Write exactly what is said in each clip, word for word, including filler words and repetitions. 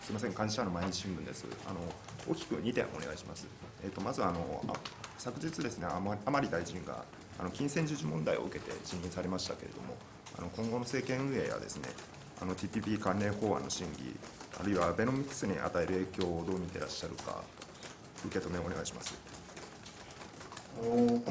すみません、幹事社の毎日新聞です。あの大きくにてんお願いします。えー、とまずあのあ昨日ですね、甘利大臣があの金銭授受問題を受けて辞任されましたけれども、あの今後の政権運営やですね、あの ティーピーピー 関連法案の審議、あるいはアベノミクスに与える影響をどう見ていらっしゃるか、受け止めをお願いします。 あの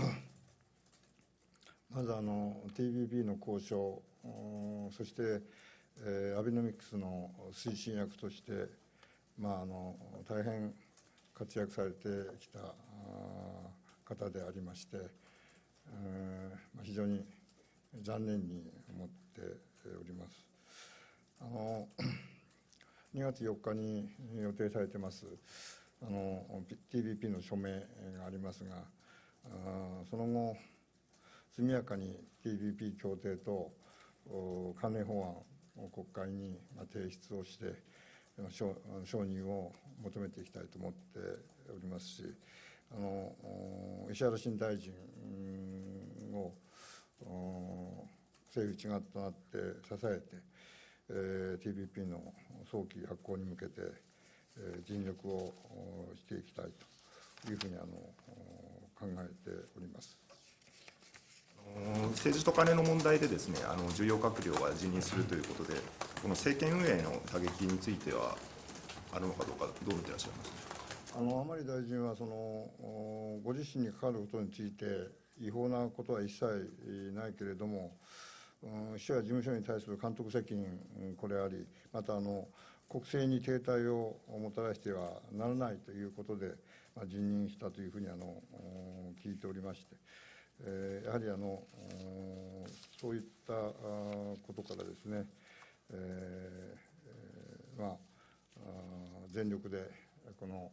まずあの ティーピーピー の交渉、そして、えー、アベノミクスの推進役として、まあ、あの大変活躍されてきた方でありまして、えー、非常に残念に思っております。あのにがつよっかに予定されてますあの ティーピーピー の署名がありますが、あその後速やかに ティーピーピー 協定と関連法案を国会に提出をして承認を求めていきたいと思っておりますし、あの石原新大臣を政府一丸となって支えて、えー、ティーピーピー の早期発行に向けて、えー、尽力をしていきたいというふうにあの考えております。 政治とカネの問題でですね、あの重要閣僚が辞任するということで、この政権運営の打撃についてはあるのかどうか、どう見ていらっしゃいますか。 あの甘利大臣はそのご自身にかかることについて違法なことは一切ないけれども、秘書や事務所に対する監督責任、これあり、またあの国政に停滞をもたらしてはならないということで、まあ、辞任したというふうにあの聞いておりまして、えー、やはりあのそういったことからですね、えーまあ、全力でこの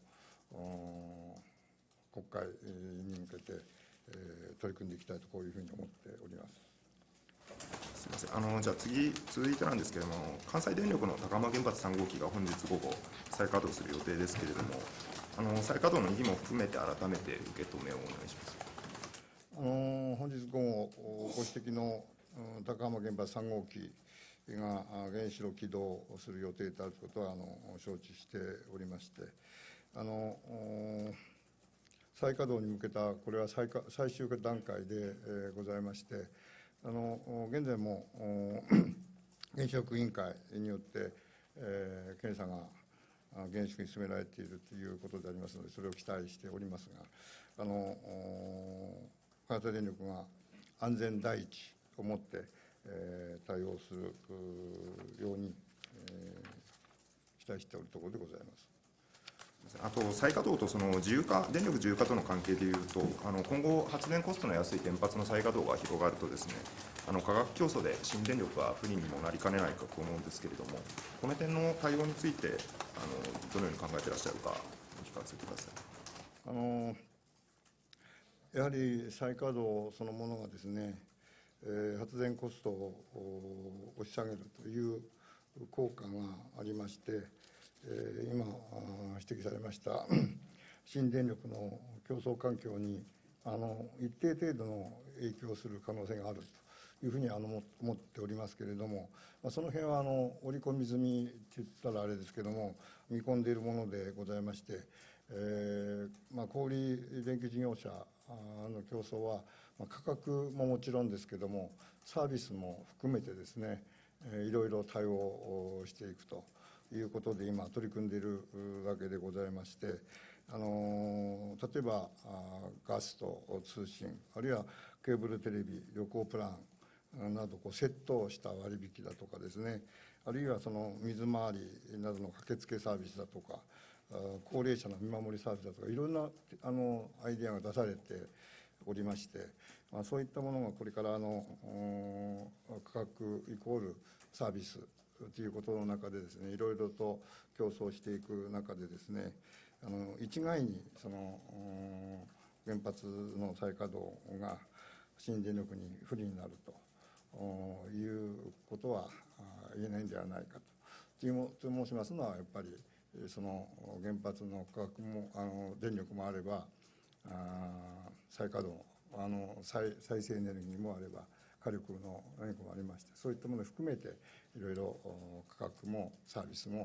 国会に向けて、えー、取り組んでいきたいと、こういうふうに思っております。 すみません、あのじゃあ次、続いてなんですけれども、関西電力の高浜原発さん号機が本日午後、再稼働する予定ですけれども、あの再稼働の意義も含めて、改めて受け止めをお願いします。 あの本日午後、ご指摘の高浜原発さん号機が原子炉起動する予定であることはあの承知しておりまして、あの再稼働に向けた、これは 最, 最終段階で、えー、ございまして、あの現在も原子力委員会によって、えー、検査が厳粛に進められているということでありますので、それを期待しておりますが、あの関西電力が安全第一をもって、えー、対応するように、えー、期待しておるところでございます。 あと再稼働とその自由化、電力自由化との関係でいうと、あの今後、発電コストの安い原発の再稼働が広がるとですね、あの価格競争で新電力は不利にもなりかねないかと思うんですけれども、この点の対応について、あのどのように考えていらっしゃるか、お聞かせください。 あのやはり再稼働そのものがですね、えー、発電コストを押し下げるという効果がありまして、えー、今指摘されました新電力の競争環境にあの一定程度の影響する可能性があるというふうにあの思っておりますけれども、その辺はあの織り込み済みといったらあれですけれども、見込んでいるものでございまして、えーまあ、小売電気事業者の競争は、まあ、価格ももちろんですけれども、サービスも含めてですね、えー、いろいろ対応していくということで今取り組んでいるわけでございまして、あの例えばガスと通信、あるいはケーブルテレビ、旅行プランなどこうセットした割引だとかですね、あるいはその水回りなどの駆けつけサービスだとか、高齢者の見守りサービスだとか、いろんなあのアイデアが出されておりまして、まあ、そういったものがこれからあの価格イコールサービスということの中でですね、いろいろと競争していく中でですね、あの一概にその原発の再稼働が新電力に不利になるということは言えないんではないかと。と申しますのは、やっぱりその原発の価格もあの電力もあれば、あ再稼働あの 再, 再生エネルギーもあれば、火力の何かもありまして、そういったものを含めていろいろ価格もサービスも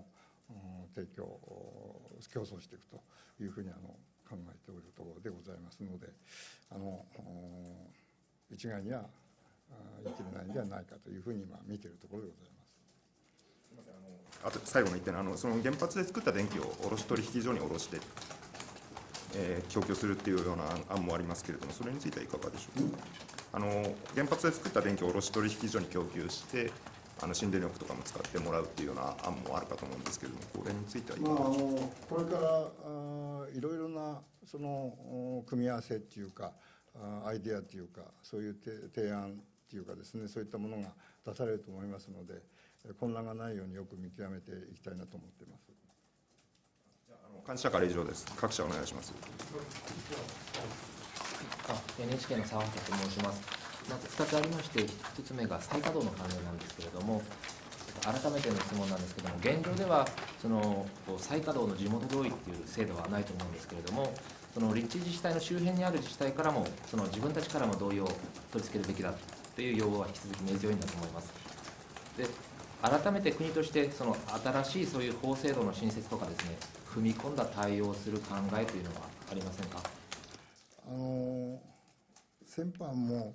提供、競争していくというふうにあの考えておるところでございますので、あの一概には言い切れないんではないかというふうに今見ているところでございます。 すみません、あのあと最後の一点、あのその原発で作った電気を卸取引所に卸して、えー、供給するっていうような案もありますけれども、それについてはいかがでしょうか。あの原発で作った電気を卸取引所に供給して、あの新電力とかも使ってもらうっていうような案もあるかと思うんですけれども、これについてはいかがでしょうか。まあ、あのこれからあいろいろなその組み合わせっていうか、アイデアっていうか、そういう提案っていうかですね、そういったものが出されると思いますので、混乱がないようによく見極めていきたいなと思っています。 じゃあ、あの監視者から以上です。各社お願いします。 エヌエイチケー の澤畑と申します。まずふたつありまして、ひとつめが再稼働の関連なんですけれども、改めての質問なんですけれども、現状ではその再稼働の地元同意っていう制度はないと思うんですけれども、その立地自治体の周辺にある自治体からも、その自分たちからも同意を取り付けるべきだという要望は引き続き根強いんだと思います。で、改めて国として、その新しいそういう法制度の新設とかですね、踏み込んだ対応をする考えというのはありませんか。 あの先般も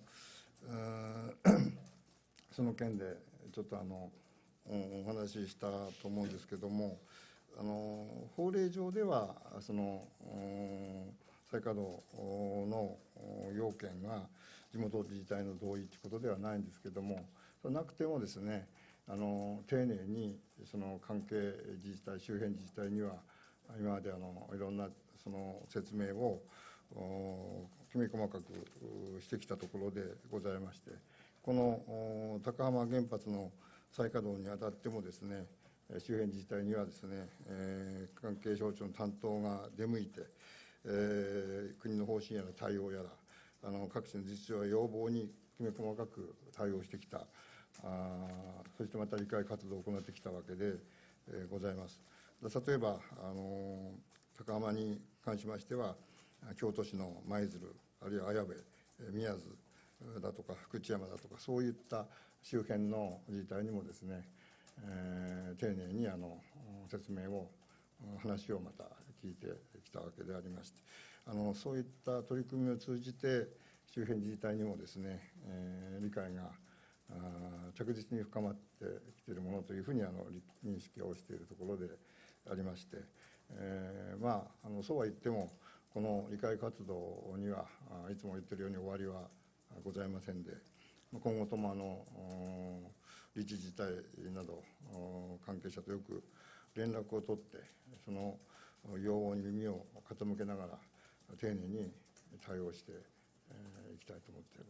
その件でちょっとあのお話ししたと思うんですけども、あの法令上ではその再稼働の要件が地元自治体の同意ということではないんですけども、なくてもですね、あの丁寧にその関係自治体、周辺自治体には今まであのいろんなその説明をきめ細かくしてきたところでございまして、この高浜原発の再稼働にあたってもですね、周辺自治体にはですね、えー、関係省庁の担当が出向いて、えー、国の方針やら対応やら、あの各種の実情や要望にきめ細かく対応してきた、あそしてまた理解活動を行ってきたわけで、えー、ございます。例えば、あの高浜に関しましては、京都市の舞鶴、あるいは綾部、宮津だとか福知山だとか、そういった周辺の自治体にもですね、えー、丁寧にあの説明を、話をまた聞いてきたわけでありまして、あのそういった取り組みを通じて、周辺自治体にもですね、えー、理解が着実に深まってきているものというふうにあの認識をしているところでありまして、えー、まあ、あのそうは言っても、この理解活動にはいつも言っているように終わりはございませんで、今後ともあの立地自治体など関係者とよく連絡を取って、その要望に耳を傾けながら丁寧に対応していきたいと思って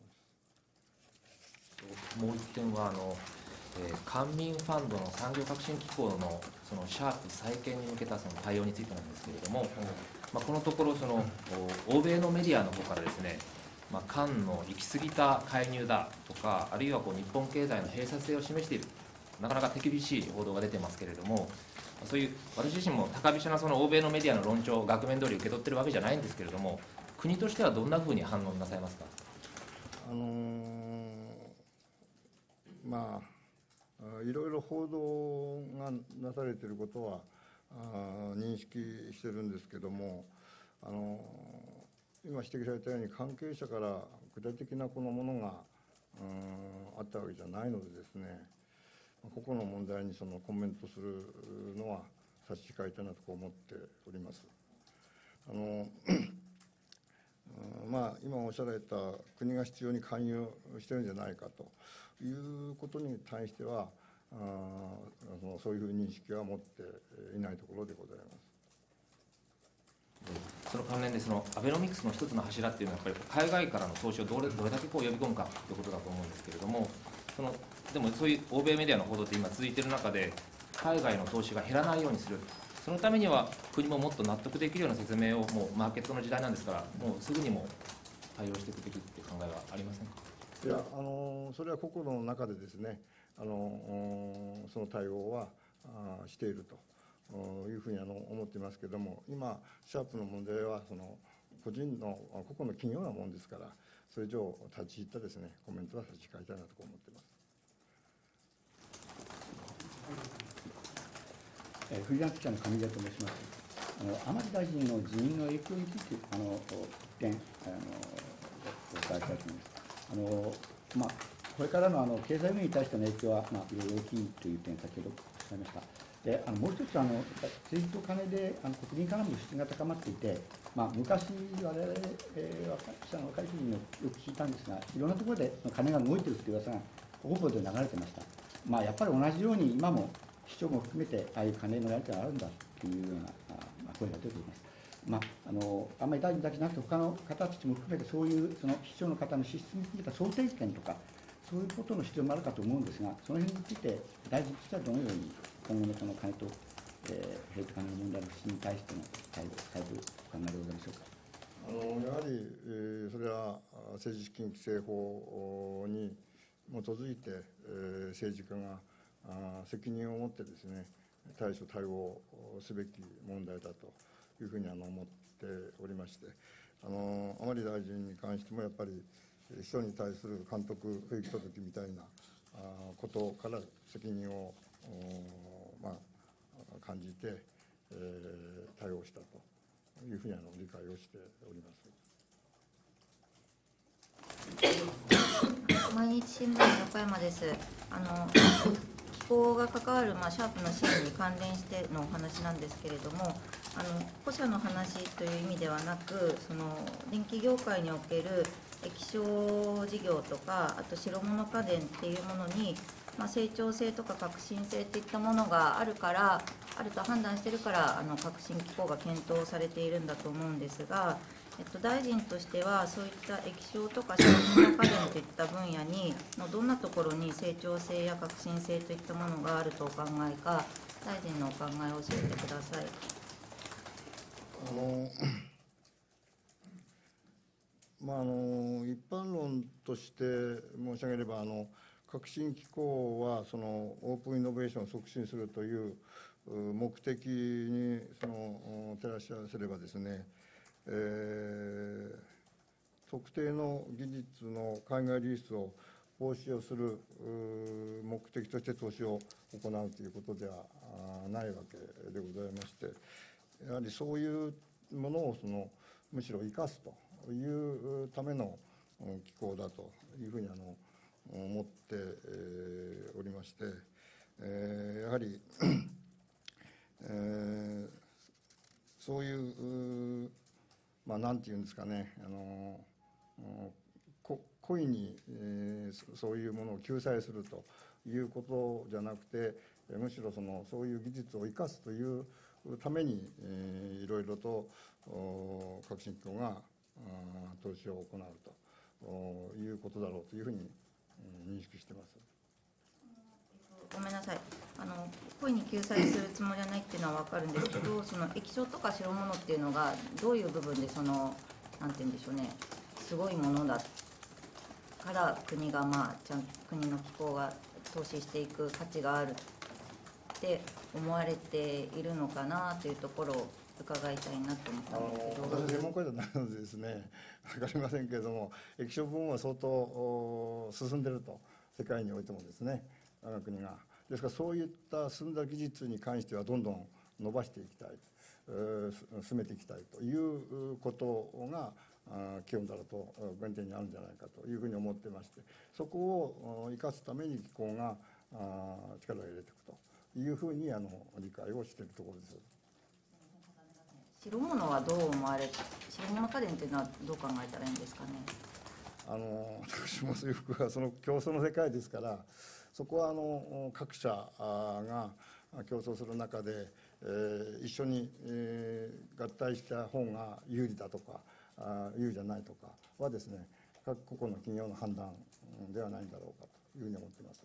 おります。 もう一点はあの、えー、官民ファンドの産業革新機構のそのシャープ再建に向けたその対応についてなんですけれども、うん、まあ、このところその欧米のメディアの方からですね、まあ、官の行き過ぎた介入だとか、あるいはこう日本経済の閉鎖性を示している、なかなか手厳しい報道が出てますけれども、そういう私自身も高飛車なその欧米のメディアの論調を額面通り受け取ってるわけじゃないんですけれども、国としてはどんなふうに反応なさいますか。 あのー、まあいろいろ報道がなされていることはあ認識してるんですけども、あのー、今指摘されたように関係者から具体的なこのものがあったわけじゃないのでですね、個々の問題にそのコメントするのは差し控えたいなと思っております。あのまあ、今おっしゃられた国が必要に介入しているんじゃないかということに対しては、あそういう認識は持っていないところでございます。 その関連でそのアベノミクスの一つの柱っていうのはやっぱり海外からの投資をどれどれだけこう呼び込むかということだと思うんですけれども、そのでもそういう欧米メディアの報道って今続いている中で、海外の投資が減らないようにする、そのためには国ももっと納得できるような説明を、もうマーケットの時代なんですから、もうすぐにも対応していくべきっていう考えはありませんか。 いや、あのそれは個々の中でですね、あのその対応はあしているというふうにあの思っていますけれども、今、シャープの問題はその個人の個々の企業なもんですから、それ以上立ち入ったですねコメントは差し控えたいなと思っています。 えーフリーランス記者の上出と申します。あの甘利大臣の辞任の影響について、あの一点あのお伺いしたいと思います。あのまあ、これからのあの経済面に対しての影響は、まあ、いろいろ大きいという点、先ほどおっしゃいました。であのもう一つあの、政治と金であの国民からの支出が高まっていて、まあ、昔、我々、えー、若い記者の若い人によく聞いたんですが、いろんなところで金が動いているという噂が、ほぼで流れてました。まあ、やっぱり同じように、今も市長も含めて、ああいう金のやり取りがあるんだというようなあ、まあ、声が出ております。まあ、あのあんまり大臣だけじゃなくて、他の方たちも含めて、そういうその市長の方の支出について想定権とか、そういうことの必要もあるかと思うんですが、その辺について、大臣としてはどのように、今後のその金と、えー、ヘイト金の問題の支出に対しての対応、対応お考えでございましょうか。 あのやはり、えー、それは政治資金規正法に基づいて、えー、政治家があ責任を持ってですね、対処対応すべき問題だというふうにあの思っておりまして、あの甘利大臣に関してもやっぱり秘書に対する監督不行き届きみたいなあことから責任を、まあ、感じて、えー、対応したというふうにあの理解をしております。 毎日新聞の横山です。あの気候が関わる、まあ、シャープの支援に関連してのお話なんですけれども、あの保社の話という意味ではなく、その電気業界における液晶事業とか、あと白物家電っていうものに、まあ、成長性とか革新性といったものがあるから、あると判断しているから、あの革新機構が検討されているんだと思うんですが、えっと、大臣としては、そういった液晶とか白物家電といった分野にのどんなところに成長性や革新性といったものがあるとお考えか、大臣のお考えを教えてください。 あのまあ、あの一般論として申し上げれば、あの革新機構はそのオープンイノベーションを促進するという目的にその照らし合わせればですね、えー、特定の技術の海外流出を防止をする目的として投資を行うということではないわけでございまして、やはりそういうものをそのむしろ生かすというための機構だというふうにあの思っておりまして、えー、やはり、えー、そういう、まあ、なんていうんですかね、あのこ故意に、えー、そういうものを救済するということじゃなくて、むしろそのそういう技術を生かすというために、えー、いろいろと革新機構が投資を行うということだろうというふうに認識しています。 ごめんなさい、あの故意に救済するつもりはないっていうのは分かるんですけど、その液晶とか白物っていうのがどういう部分でそのなんて言うんでしょうね、すごいものだから国がまあちゃん国の機構が投資していく価値があるって思われているのかなというところを伺いたいなと思ったんですけど。 私は専門家じゃないのでですね、分かりませんけれども、液晶部門は相当進んでいると、世界においてもですね、我が国が。ですから、そういった進んだ技術に関しては、どんどん伸ばしていきたい、進めていきたいということが、基本だろうと、原点にあるんじゃないかというふうに思ってまして、そこを生かすために機構が力を入れていくというふうにあの理解をしているところです。 白物はどう思われ、白物家電というのはどう考えたらいいんですかね。 あの私も制服はその競争の世界ですから、そこはあの各社が競争する中で、えー、一緒に、えー、合体した方が有利だとかあ有利じゃないとかはですね、各個々の企業の判断ではないんだろうかというふうに思っています。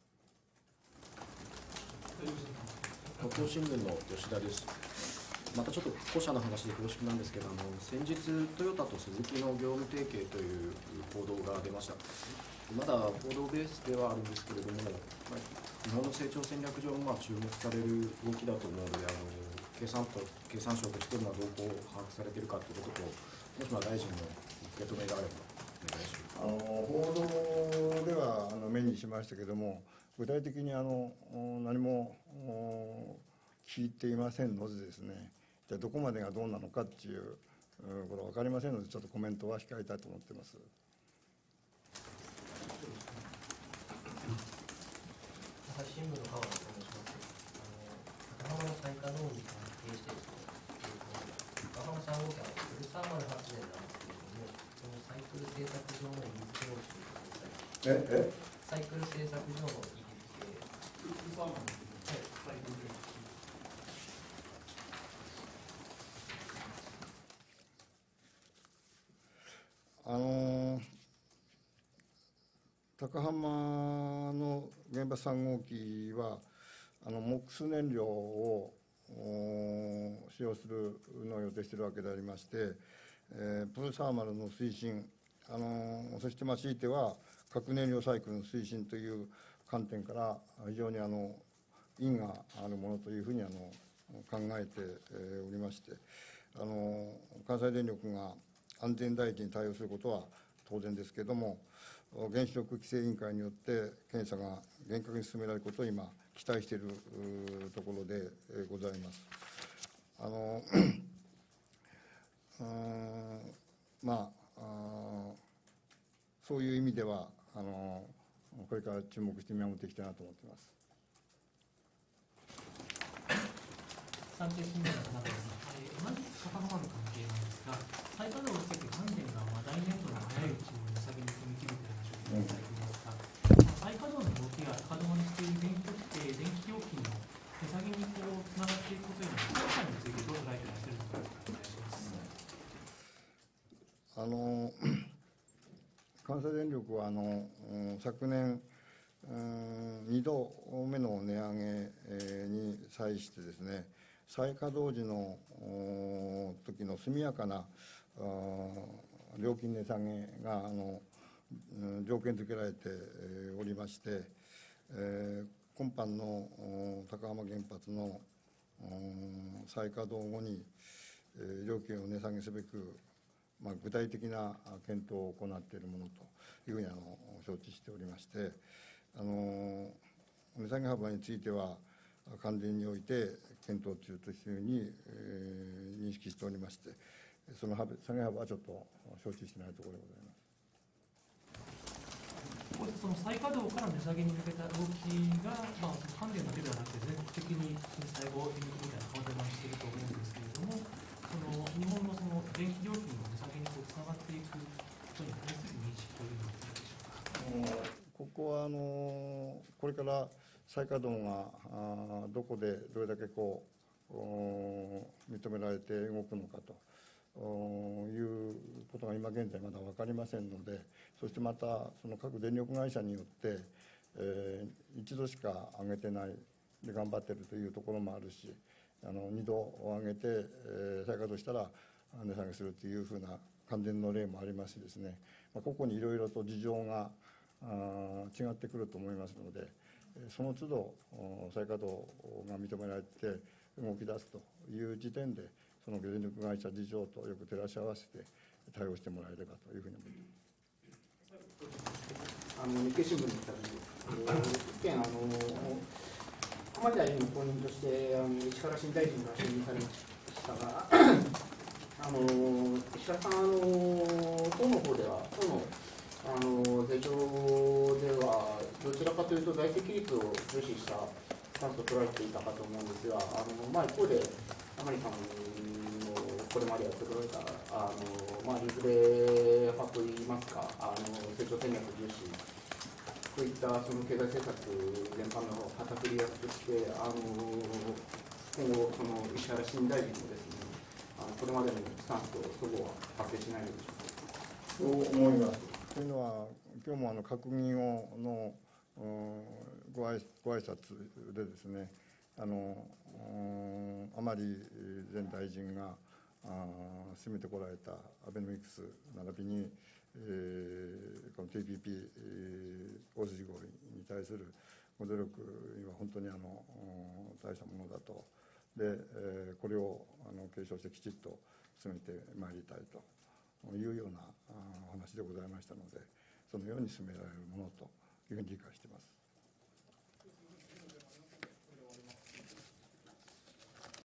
東京新聞の吉田です。またちょっと後者の話で恐縮なんですけど、あの先日トヨタとスズキの業務提携という報道が出ました。まだ報道ベースではあるんですけれども、まあ、日本の成長戦略上もまあ注目される動きだと思うので、あの経産と経産省としての動向を把握されているかということと、もしまあ大臣の受け止めがあればお願いします。 あの報道ではあの目にしましたけれども、具体的にあの何も聞いていませんのでですね、じゃあどこまでがどうなのかっていうことは分かりませんので、ちょっとコメントは控えたいと思っています。 朝日新聞の川田と申します。あの高浜の再稼働に関係してですね、高浜さん号機はフルサーマル発電なんですけれども、そのサイクル製作上の意義付けをしてください。 ええサイクル製作上の意義付け。フルサーマルのサイクル製作。 あの高浜の原発さん号機はあのモックス燃料を使用するのを予定しているわけでありまして、えー、プルサーマルの推進、あのそしてまあ強いては核燃料サイクルの推進という観点から非常にあの因があるものというふうにあの考えておりまして、あの関西電力が安全第一に対応することは当然ですけれども、原子力規制委員会によって検査が厳格に進められることを今、期待しているところでございます。あのまあ、あそういう意味ではあの、これから注目して見守っていきたいなと思っています。 産経新聞の中です。同じ高浜の関係なんですが、再稼働をしていく関連がまあ来年度の早いうちに値下げに踏み切るという話をされていますが、再稼働の動きが高止まりしている電気電気料金の値下げにこうつながっていくことへの効果についてどう捉えていらっしゃるのかお願いします。 あの関西電力はあの昨年にどめの値上げに際してですね、再稼働時の時の速やかな料金値下げがあの条件付けられておりまして、今般の高浜原発の再稼働後に料金を値下げすべく、まあ、具体的な検討を行っているものというふうにあの承知しておりまして、あの値下げ幅については関連において検討中というふうに、えー、認識しておりまして、その下げ幅はちょっと承知していないところでございます。 ここでその再稼働から値下げに向けた動きが、まあ、関連だけではなくて全国的に震災後電力みたいな顔出ましていると思うんですけれども、その日本のその電気料金の値下げにこうつながっていくことに対する認識というのはどうでしょうか。 ここはあのこれから再稼働があどこでどれだけこう認められて動くのかということが今現在まだ分かりませんので、そしてまたその各電力会社によって、えー、一度しか上げてないで頑張っているというところもあるし、あの二度上げて、えー、再稼働したら値下げするというふうな関連の例もありますしですね、まあ、個々にいろいろと事情があ違ってくると思いますので、その都度再稼働が認められて動き出すという時点で、その電力会社事情とよく照らし合わせて対応してもらえればというふうに思います。 あの日経新聞に来た時、えー、一点あの浜田大臣の後任としてあの石原新大臣が就任されましたが、あの石原さん、あの党の方では党のあの税調ではどちらかというと財政規律を重視したスタンスを取られていたかと思うんですが、あのまあ、一方で甘利さんのこれまでやってこられたあの、まあ、リフレ派といいますか、あの成長戦略重視、こういったその経済政策全般の旗振り役として、あの今後、その石原新大臣もですね、あのこれまでのスタンスとそごは発生しないのでしょうか。 そう思います。というのは、今日もあの閣議後のご挨ご挨拶でですね、あの甘利前大臣が進めてこられたアベノミクス並びに、えー、この ティーピーピー 大筋合意に対するご努力には本当にあの大したものだと。で、えー、これをあの継承してきちっと進めてまいりたいというようなお話でございましたので、そのように進められるものというふうに理解しています。